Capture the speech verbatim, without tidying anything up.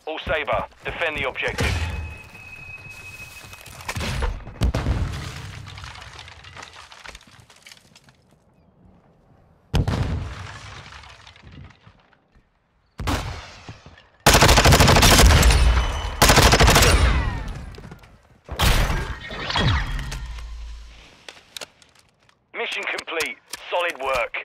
All Sabre, defend the objectives. Mission complete. Solid work.